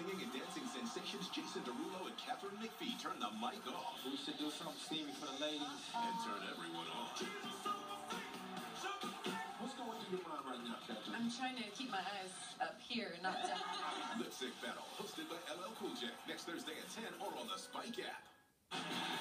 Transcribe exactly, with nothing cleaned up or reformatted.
singing and dancing sensations Jason Derulo and Catherine McPhee turn the mic off. We should do something steamy for the ladies. And turn everyone on. What's going through your mind right now, Catherine? I'm trying to keep my eyes up here, not down. Lip Sync Battle, hosted by L L Cool J. Next Thursday at ten or on the Spike app.